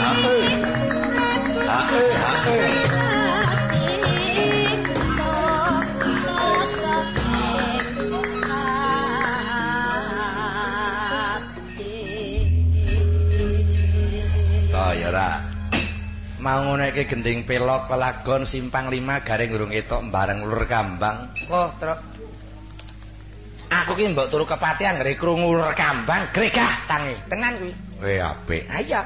Ya ora. Mau ngono iki gending pelok pelagon simpang 5 garing urung ketok bareng ulur kambang. Oh, Truk. Aku ki mbok turu kepatihan ngre krungu ulur kambang gregah tangi. Tenan kuwi. Weh apik. Ayo.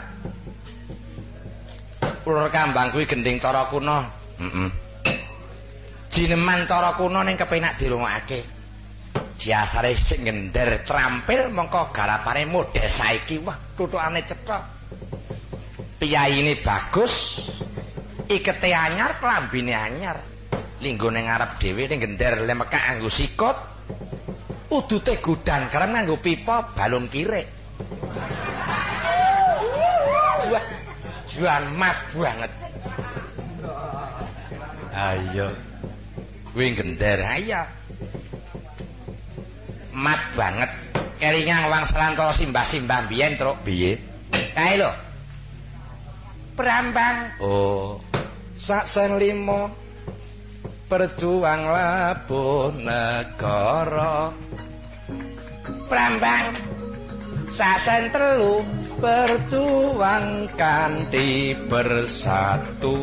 Ulur kambang kuwi gending cara kuno. Heeh. Jineman cara kuno ning kepenak dirungokake. Diasare sing ngender trampil mengko garapane model saiki wah tutukane cetha. Piyaine bagus, ikete anyar, klambine anyar. Linggo ning ngarep dhewe ning gender le mekak nganggo sikut. Udute gudan kerem nganggo pipa balung kirik. Wah, juan mat banget. Ayo. Kuwi gender ayo. Mat banget. Kelingan wang selantara simbah-simbah biyen, Truk. Piye? Kae lho. Prambang. Oh, sak sen 5 berjuang labuh negara. Prambang. Sak sen 3 berjuang kanthi bersatu.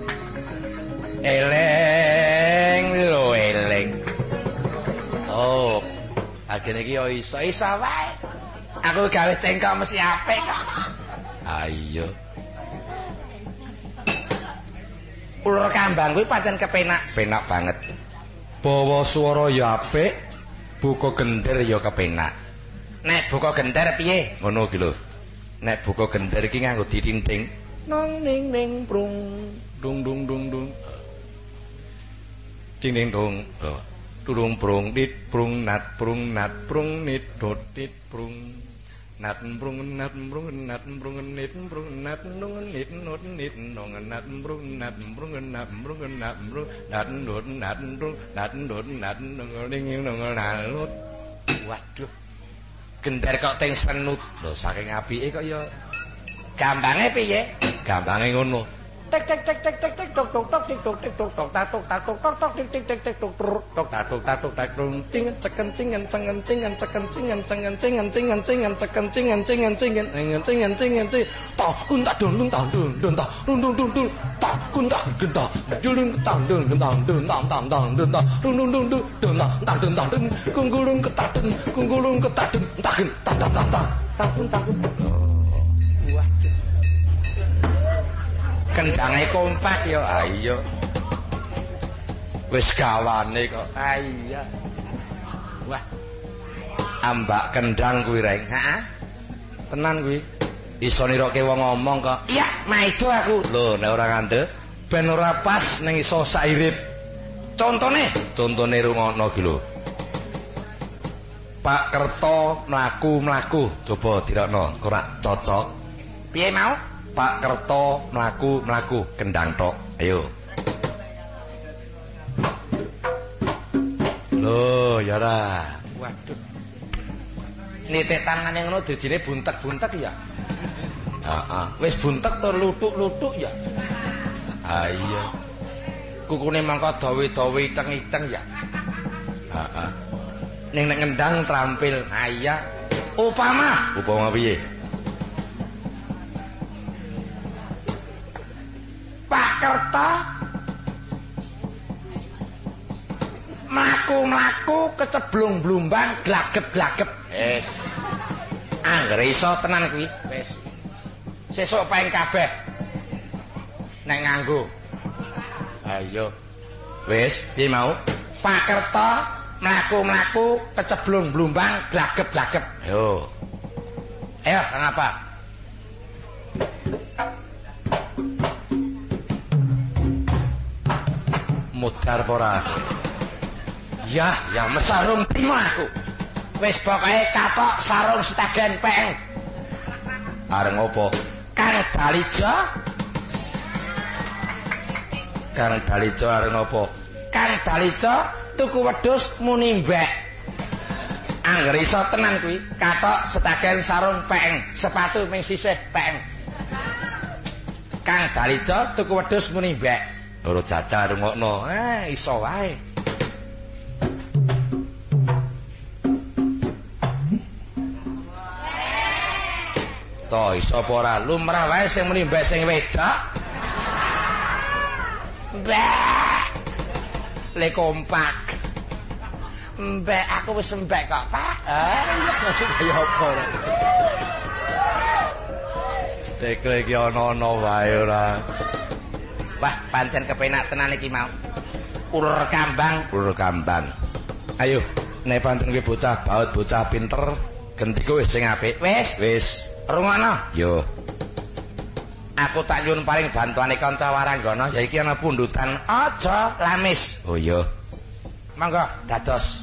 Eleng lho eleng. Oh, agene iki yo iso wae. Aku gawe cengkok mesti apik kok. Ayo. Ulur kambang kuwi pancen kepenak, penak banget. Bawa swara ya apik, buka gender ya kepenak. Nek buka gender piye? Ngono iki lho. Nek buka gender iki nganggo ditinting. Nong ning ning prung, dung dung dung dung. Ding ding dong. Turung prung dit prung nat prung nit dot dit prung. Nat brung nat brung nat brung nit brung nat nung nit not nit nong nat brung nat brung nat brung nat brung nat dot nat brung nat dot nat nong ning nong nalut. Waduh. Gender kok teng senut. Lho saking apike kok ya. Gambange piye? Gambange ngono. Tek tek tek tek tek tek tok tok tok tik tok tik tok tok tak tok tak tok tok tok tik tik tek tek tok tok tak tok tak tok tak rung ting cekencingan cengencingan cekencingan cengencingan cengencingan cekencingan cengencingan cengencingan tok kun tak dun tak dun tak rung dun dun dun tak kun tak genta julun tang dun tang dun tang tang tang dun tak rung dun dun dun tang dun tang dun kunggulung ketaden tak gen tang tang tang tang tang kendange kompak ya ayo wis gawane kok iya wah ambak kendang kuwi reng ha tenan kuwi iso niroke wong ngomong kok iya maido aku lho nek ora ngandel ben ora pas ning iso sairip contone rungokno iki lho Pak Kerto mlaku coba dirokno ora cocok piye mau Pak Kerto mlaku kendang tok. Ayo. Loh, ya ora. Waduh. Nitik tangane ngono dijine buntek-buntek ya. Heeh. Wis buntek to lutuk-lutuk ya. Ha iya. Kukune mangko dawe-dawe iteng-iteng ya. Heeh. Ning nek ngendang trampil. Ha iya. Upama piye? Pak Kerto mlaku keceblung blumbang glagep-glagep. Wis. Anggere iso tenan kuwi. Wis. Sesuk paing kabeh. Nek nganggo. Ayo. Wis, piye mau? Pak Kerto mlaku keceblung blumbang glagep-glagep. Ayo. Ayo, kenapa? Mudar pora. Ya mesarung prima aku. Wis pokoke katok sarung setagen peng. Areng opo? Kang Dalijo areng opo? Kang Dalijo tuku wedhus muni mbek. Angger iso tenan kuwi, katok setagen sarung peng, sepatu ming sisih peng. Kang Dalica tuku wedhus muni mbek. Ora jajal rungokno. Iso wae. To iso apa ora? Lumrah wae sing muni mbek sing wedok. Mbek. Le kompak. Mbek aku wis mbek kok, Pak. Ya apa ora? Tekle iki ana-ana wae ora. Wah, pancen kepenak tenan iki mau. Ulur kambang. Ayo, nek pancen kuwi bocah baut, bocah pinter, gentiku wis sing apik. Wis. Rungokno. Yo. Aku tak nyuwun paring bantuane kanca waranggana ya iki ana pundutan aja lamis. Oh iya. Monggo dados.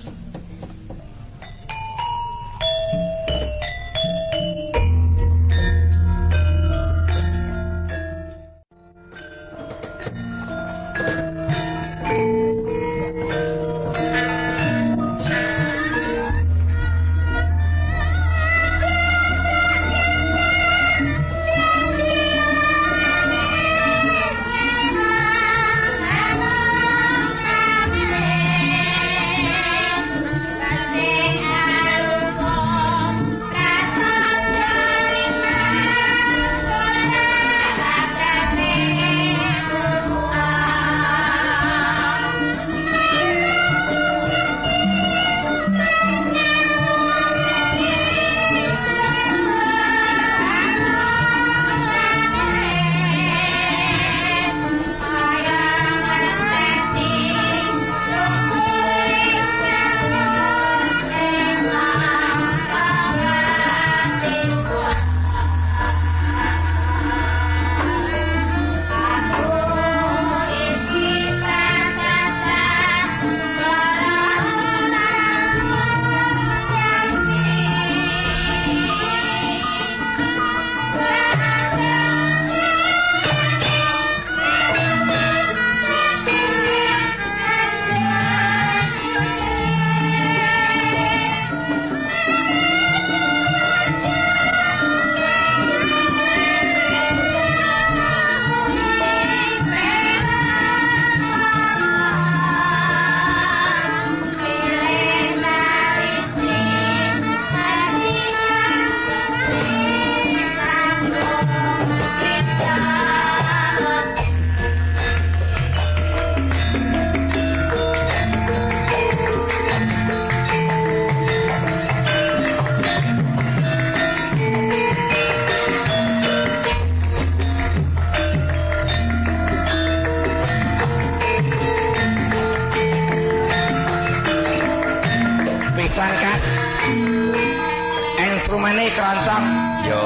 Instrumene keroncong. Yo.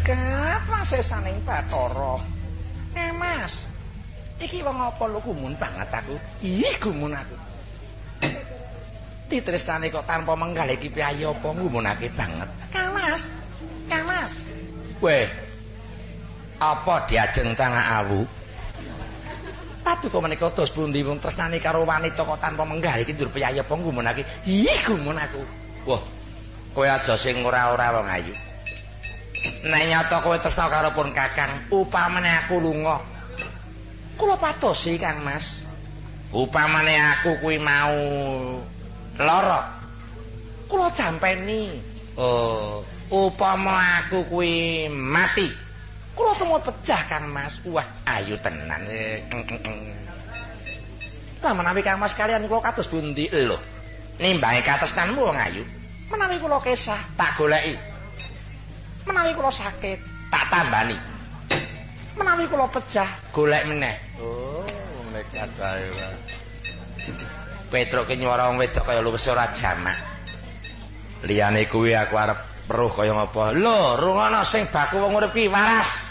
jagat wasesaning Bathara. Mas. Iki wong apa lho gumun banget aku. Ih gumun aku. Titresnane kok tanpa menggal iki piye apa ngumunake banget. Kang Mas. Weh. Apa diajeng cangak awu? Paduka menika dos pundi wong tresnane karo wanita kok tanpa menggal iki njur piye apa ngumunake. Ih gumun aku. Wah. Kowe aja sing ora-ora wong ayu. Nek nyata kowe tresna karo pun Kakang, upamane aku lunga. Kula patosi Kang Mas. Upamane aku kuwi mau lara. Kula jampeni. Oh, upama aku kuwi mati. Kula temu pecah Kang Mas. Wah, ayu tenan. Lah menawi Kang Mas kalian kula kados pundi lho. Nimbangi katresnanmu wong ayu. Menawi kula kesah tak goleki. Menawi kula sakit tak tambani. Menawi kula pecah golek meneh. Oh, nekat ae. Petruk ki nyuara wong wedok kaya luwes ora jamak. Liyane kuwi aku arep weruh kaya ngapa. Lho, rungono sing baku wong urip ki waras.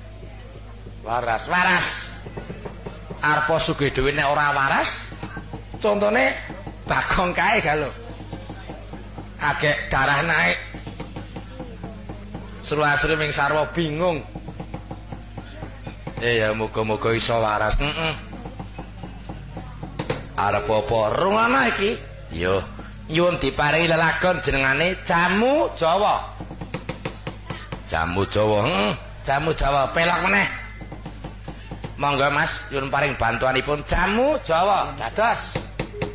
Arep sugih dhewe nek ora waras, contone Bagong kae ga lho. Agek darah naik. Seru-asru ming sarwa bingung. Ya muga-muga iso waras. Arep apa rungono iki? Yo, nyuwun diparingi lelagon jenengane Jamu Jawa. Jamu Jawa pelok meneh. Monggo Mas, nyuwun paring bantuanipun Jamu Jawa. Dados.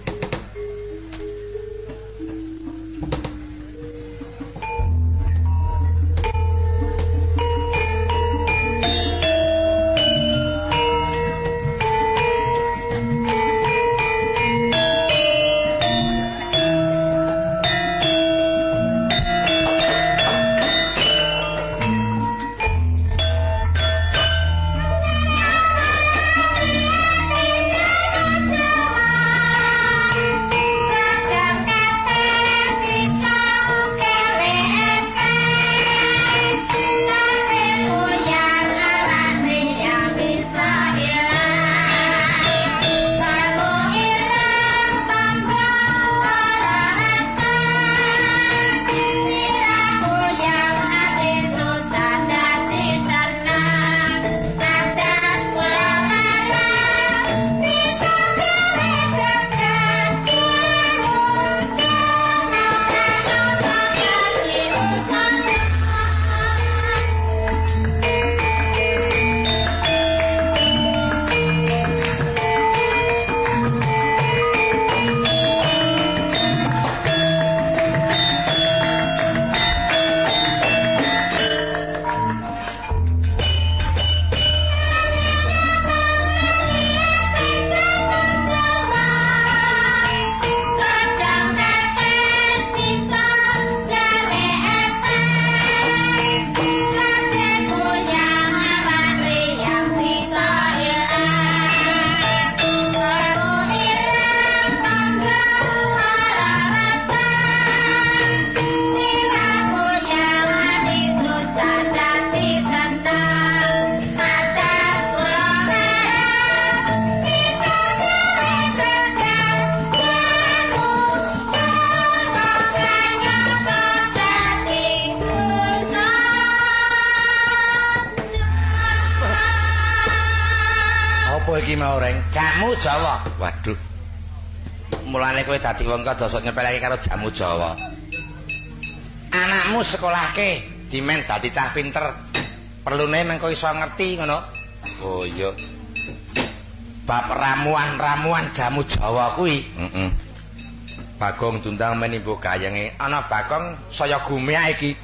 Jamu Jawa. Waduh. Mulane kowe dadi wong kok aja nyepelake karo Jamu Jawa. Anakmu sekolahke dimen dadi cah pinter. Perlune mengko iso ngerti ngono. Oh iya. Bab ramuan-ramuan Jamu Jawa kuwi. Bagong tundang menimbo gayenge. Ana Bagong saya gumeak iki.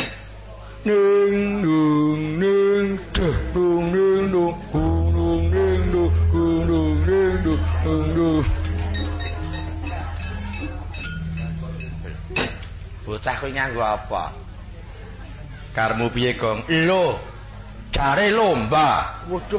Ning dung ning dung ning dung bocah kuwi nganggo apa? Karmu piye, Gong? Lho, jare lomba. Waduh.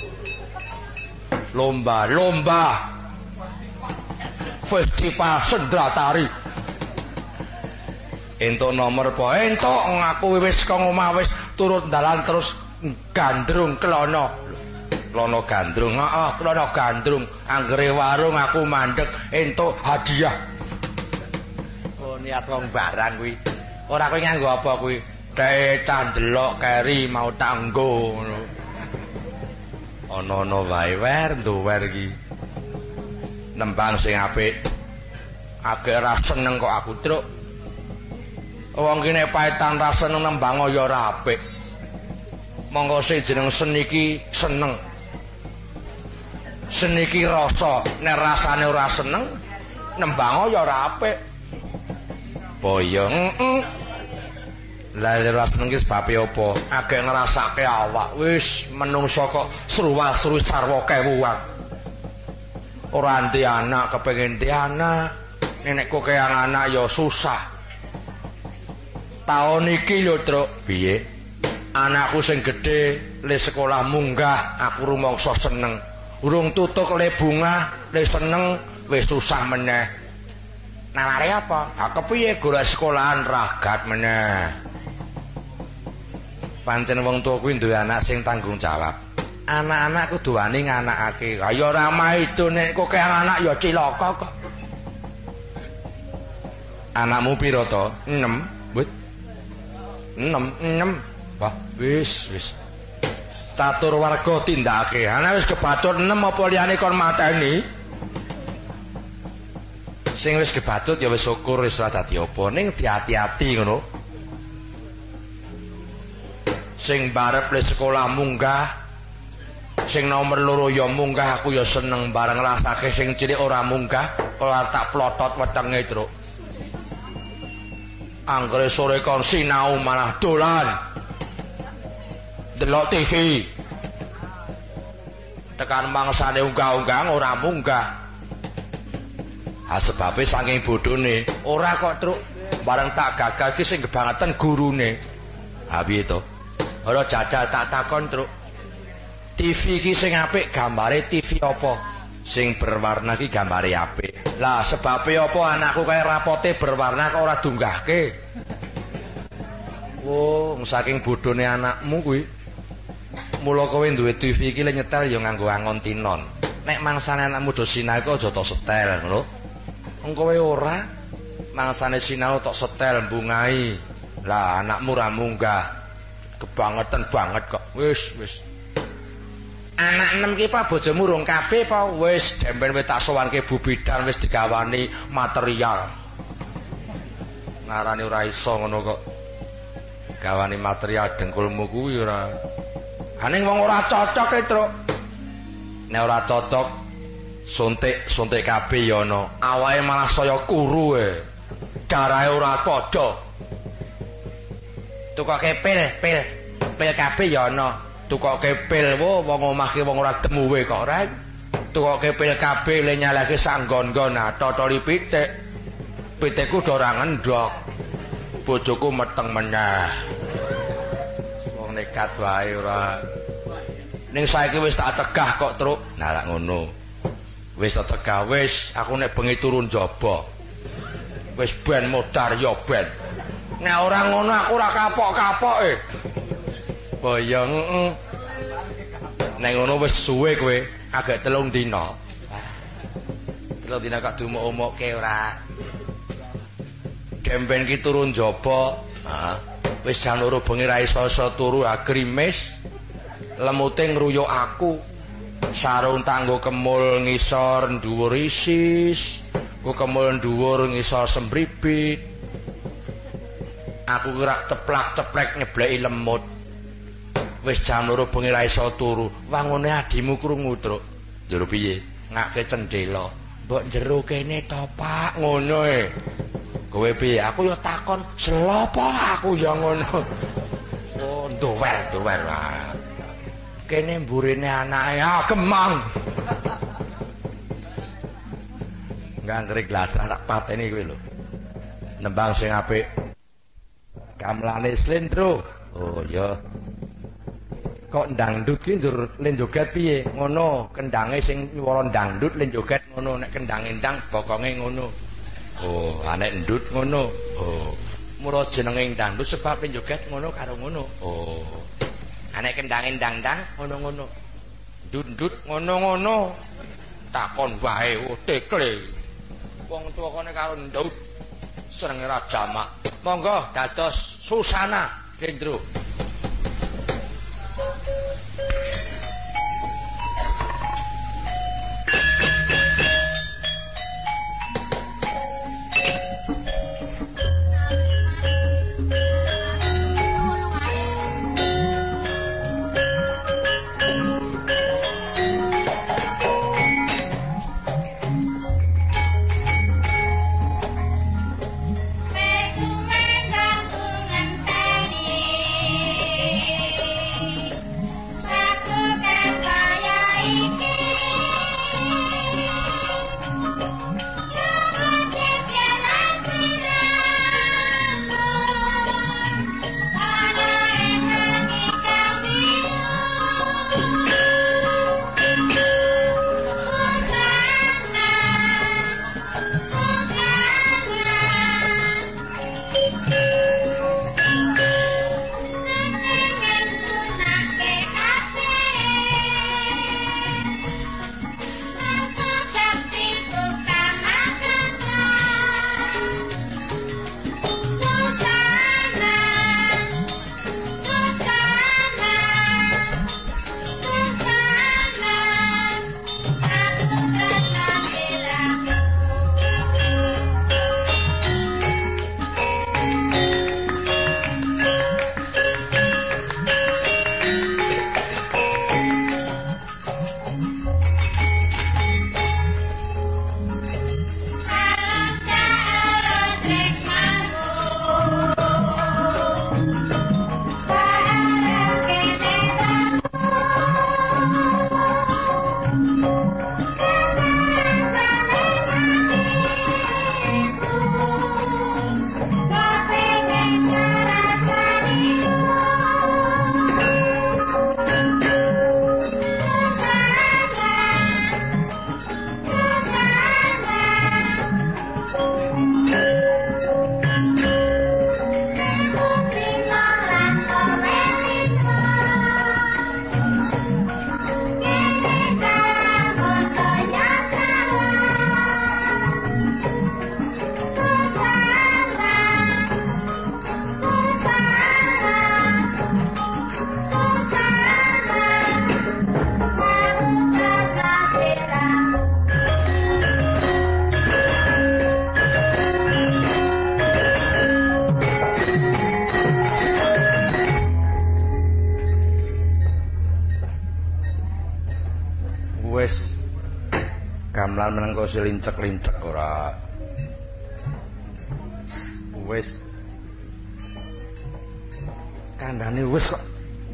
Lomba. Festival sendra tari. Entuk nomor apa? Entuk aku wis kok omah wis turun dalan terus gandrung klono. Klono gandrung. Heeh, klono gandrung. Anggere warung aku mandeg entuk hadiah. Oh, niat wong barang kuwi. Ora kowe nganggo apa kuwi? Dhek tandelok keri mau tanggo ngono. Ana-ana wae nduwer iki. Nembang sing apik. Agek ra seneng kok aku, Truk. Wong ki nek paetan ra seneng nembang ya ora apik. Monggo sing jeneng seni iki seneng. Seni iki rasa, nek rasane ora seneng nembang ya ora apik. Boyo, Lah ora seneng ki sebabe apa? Agek ngrasake awak. Wis menungso kok sruwal-sruwi sarwa kewuan. Ora anti anak kepengin ti anak. Nek kok keang anak ya susah. Taun iki lho, Truk. Piye? Anakku sing gedhe le sekolah munggah, aku rumangsa seneng. Urung tutuk le bungah, le seneng wis susah meneh. Naware apa? Ha kepiye golek sekolahan ragat meneh. Pancen wong tuwa kuwi duwe anak sing tanggung jawab. Anak-anak kudu wani nganakake. Ha ya ora maido nek kok keang anak ya cilaka kok. Anakmu piro to? 6, But. 6. Wah, wis. Catur warga tindake. Ana wis kebacut 6 apa liyane kon mateni? Sing wis kebacut ya wis syukur wis ora dadi apa, ning diati-ati ngono. Sing barep le sekolah munggah, sing nomor 2 ya munggah aku ya seneng bareng rasake sing cilik ora munggah, ora tak plotot wetenge, Truk. Anggere sore kon sinau malah dolan. Delok TV. Tekan mangsane unggah-unggah ora munggah. Ha sebabe saking bodhone, ora kok, Truk. Bareng tak gagal ki sing kebangetan gurune. Ha piye to? Ora jajal tak takon, Truk. TV ki sing apik gambare TV apa? Sing berwarna ki gambare apik. Lah sebabe apa anakku kaya rapote berwarna kok ora dunggahke? Oh, saking bodhone anakmu kuwi. Mula kowe duwe TV iki le nyetel ya nganggo angon tinon. Nek mangsane anakmu do sinau kok aja tok setel ngono. Wong kowe ora mangsane sinau tok setel mbungai. Lah anakmu ra munggah. Kebangetan banget kok. Wis. Anak 6 ki apa bojomu rung kabeh apa wis demben wis tak sowanke Bu Bidan wis digawani material. Ngarani ora iso ngono kok. Gawani material dengkulmu kuwi ora. Haning wong ora cocok e, Truk. Nek ora cocok suntik kabeh ya ana. Awake malah saya kuru e. Darahe ora padha. Tukoke pil kabeh ya ana. Tukoke pil wong omah ki wong ora demuwe kok rek. Tukoke pil kabeh le nyalake sanggon-nggon totoli pitik. Pitikku do ora ngendhok. Bojoku meteng meneh. Wong nekat wae ora. Ning saiki wis tak cegah kok, Truk. Nah lak ngono. Wis tak cegah wis, aku nek bengi turun jaba. Wis ben modar ya ben. Nek ora ngono aku ora kapok-kapoke. Boyong. Nek ngono wis suwe kowe, agak 3 dina. 3 dina kok dumuk-umukke ora. Demben ki turun jaba, wis jam 2 bengi ra iso turu agrimis. Lemute ngruyuk aku. Sarung tanggo kemul ngisor dhuwur isis. Ku kemul dhuwur ngisor sembribit. Aku kira ceplak-ceplek nyebleki lemut. Wis jam 2 bengi ra iso turu. Wangune adimu krungu, Truk. Njero piye? Ngake cendela. Mbok njero kene to, Pak, ngono e. Kowe piye? Aku ya takon, "Selopo aku ya ngono?" Oh, nduwer wae. Kene mburine anake gemang. Nganggrik gladah tak pateni kowe lho. Nembang sing apik. Gamelane slendro. Oh ya. Kok dangdut ki njur len joget piye? Ngono, kendange sing nyuwara dangdut len joget ngono, nek kendange ndang bokonge ngono. Oh, nek ndut ngono. Oh. Mula jenenge dangdut sebab joget ngono karo ngono. Oh. Anek kendangin dangdang ngono-ngono. Dundut ngono-ngono. Takon wae tekle. Wong tuwa kene karo ndut senenge ra jamak. Monggo dados Susana Gendro. gamelan meneng kok lincek-lincek ora. Wis. Kandhane wis kok.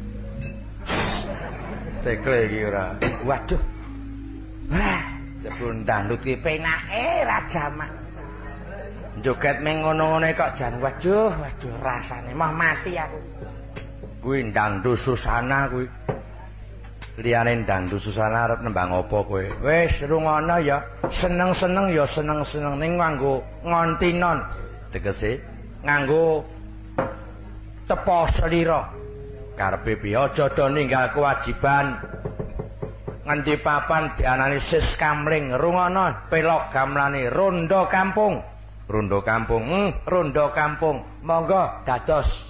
Tekle iki ora. Waduh. Wah, jebul dangdut ki penake ra jamak. Joget meng ngono-ngone kok jan waduh rasane mah mati aku. Kuwi dangdut Susana kuwi. Liyane dangdut Susana arep nembang apa kowe? Wis rungono ya, seneng-seneng ya seneng-seneng ning nganggo ngontinon. Tegese nganggo tepa slira. Karepe piye aja do ninggal kewajiban. Ngendi papan dianani sis kamling, rungono pelok gamelane rondo kampung. Rondo kampung, rondo kampung. Monggo dados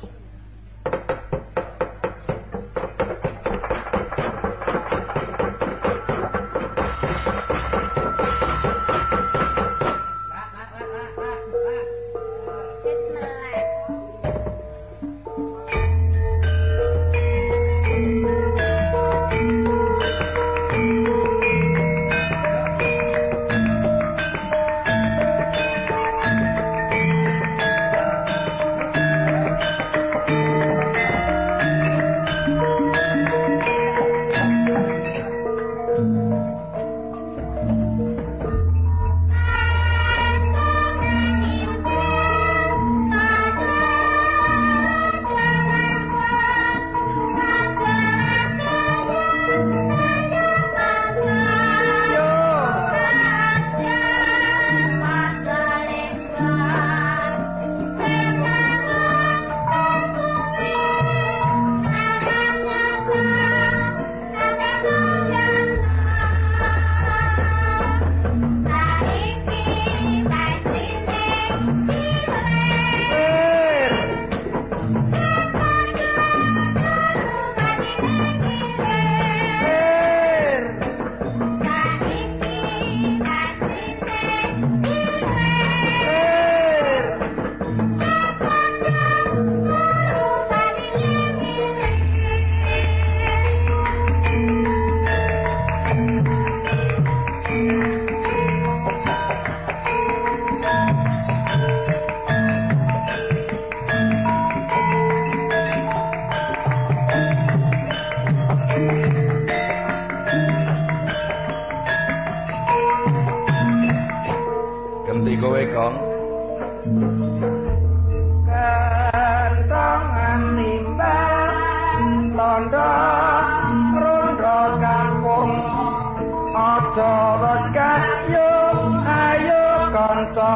rondo rondo kampung aja wegah yo ayo kanca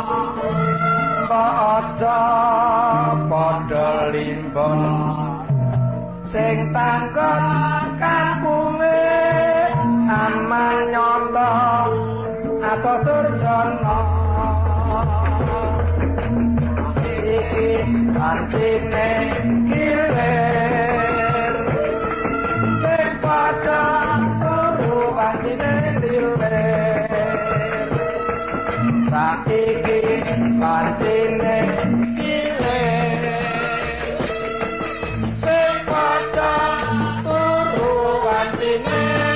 aja padha limbon sing tangkon kampunge aman nyoto atau durjana iki kancine kilir sing padha turu kancine kilir saiki kancine kilir sing padha turu kancine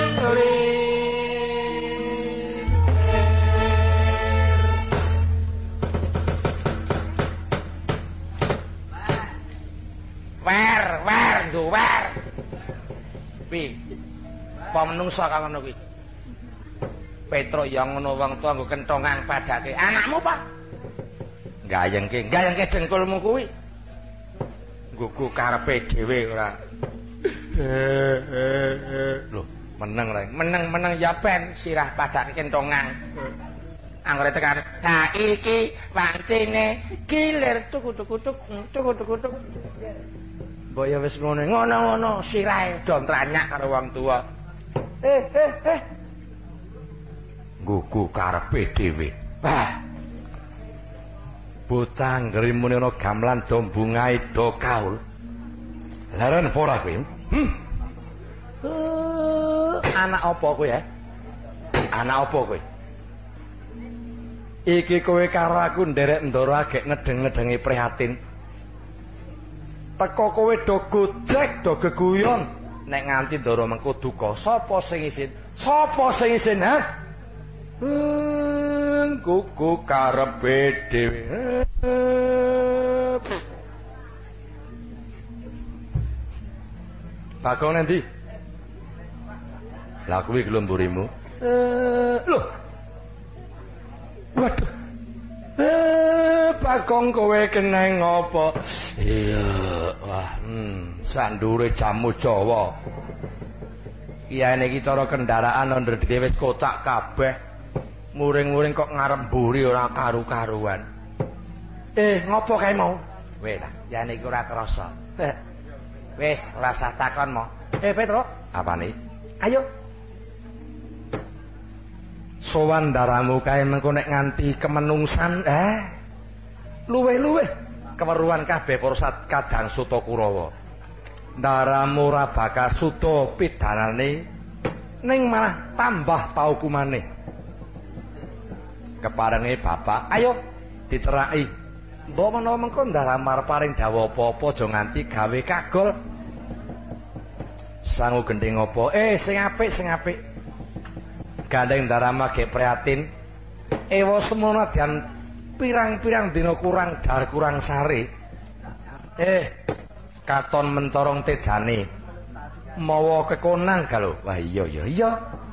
wer pi apa menungsa kang ngono kuwi Petro yang ngono wong tuwa nggo kentongan padake anakmu Pak gayengke dengkulmu kuwi nggo karepe dhewe ora lho meneng ra meneng ya ben sirah padake kentongan anggere tekan ha iki wancine kilir tuk mbok ya wis ngono sirahe do tranyak karo wong tuwa. Gugu karepe dhewe. Wah. Bocah ngrimune ana gamelan do bungae do kaul. Laren apa ora kowe? Anak apa kowe ya? Anak apa kowe? Iki kowe karo aku nderek ndoro agek ngedeng-ngedengi prihatin. Teko kowe do gojek do geguyon nek nganti ndoro mengko duka sapa sing isin ha kuku karepe dhewe Bagong nanti lah kuwi gelomburimu lho waduh Bagong kowe keneng ngopo iya wah sandure jamu Jawa iyane iki cara kendaraan under dhewe wis kocak kabeh muring-muring kok ngarep mburi ora karu-karuan ngopo kae mau weh ta iyane iki ora krasa wis ora usah takon mo Petro apane ayo sowan daramu kae mengko nek nganti kemenungsan luweh-luweh keweruhan kabeh para kadang Suta Kurawa daramu ora bakal suta pidanane ning malah tambah paukumane keparenge bapak ayo diceraki mbok menawa mengko daramu arep paring dawuh apa-apa aja nganti gawe kagol sangu gendeng apa sing apik gandeng darama ge prihatin ewa semono dan pirang-pirang dina kurang dar kurang sare katon mencorong tejane mawa kekonang kalau wah iya